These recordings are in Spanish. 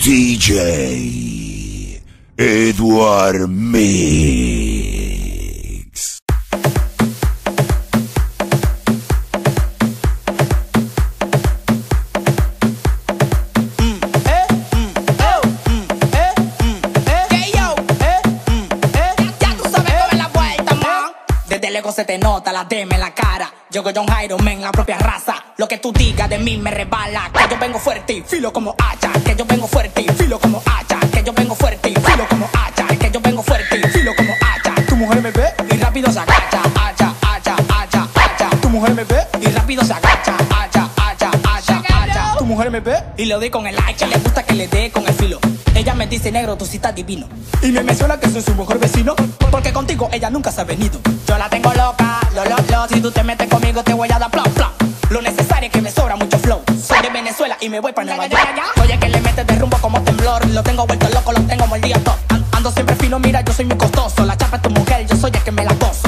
DJ Edward Mix. Desde lejos se te nota la DM en la cara. Yo soy John Jairo, men, la propia raza. Lo que tú digas de mí me resbala. Que yo vengo fuerte y filo como hacha. Que yo vengo fuerte y filo como hacha. Que yo vengo fuerte y filo como hacha. Que yo vengo fuerte y filo como hacha. Tu mujer me ve y rápido se agacha. Hacha, hacha, hacha, hacha. Tu mujer me ve y rápido se agacha. Hacha, hacha, hacha, hacha. Tu mujer me ve y le doy con el hacha. Le gusta que le dé con el filo. Ella me dice, negro, tú sí estás divino. Y me menciona que soy su mejor vecino, porque contigo ella nunca se ha venido. Yo la tengo loca, lo. Si tú te metes conmigo te voy a dar plop, plop. Lo necesario es que me sobra mucho flow. Soy de Venezuela y me voy para Nueva York. Oye, que le metes de rumbo como temblor. Lo tengo vuelto loco, lo tengo mordido top. Ando siempre fino, mira, yo soy muy costoso. La chapa es tu mujer, yo soy el que me la gozo.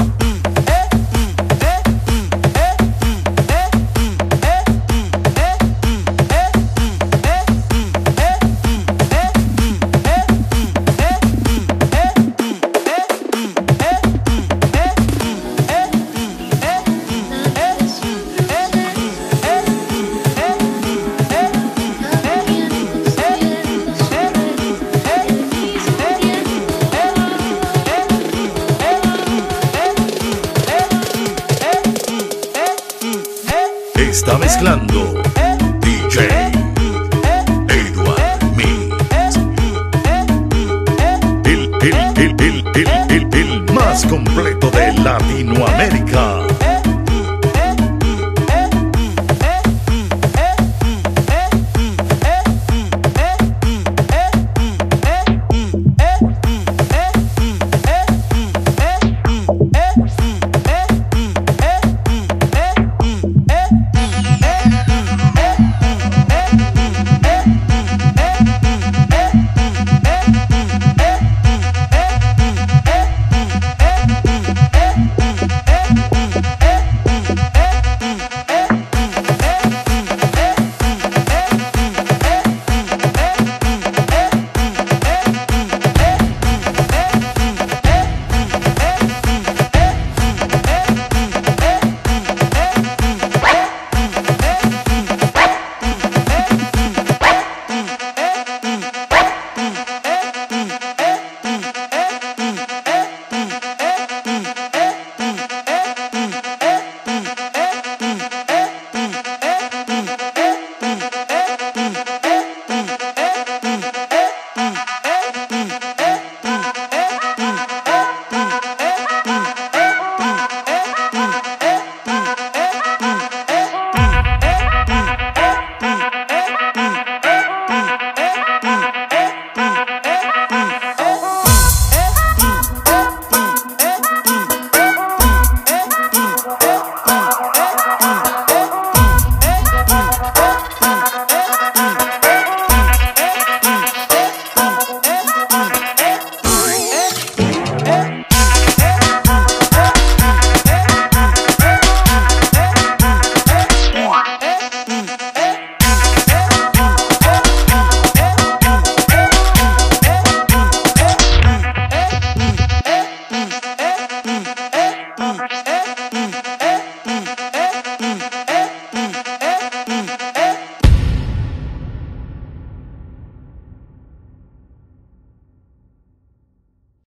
Está mezclando DJ Edward Mix. El más completo de Latinoamérica.